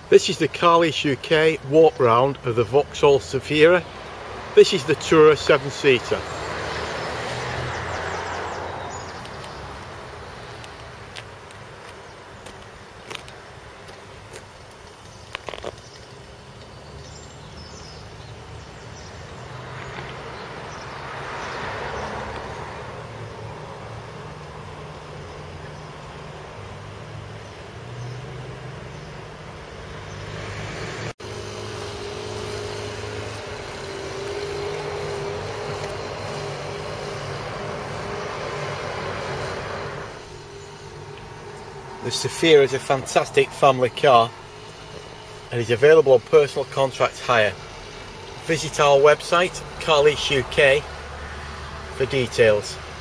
This is the Car Lease UK walk round of the Vauxhall Zafira. This is the Tourer 7-seater. The Zafira is a fantastic family car and is available on personal contract hire. Visit our website, Car Lease UK, for details.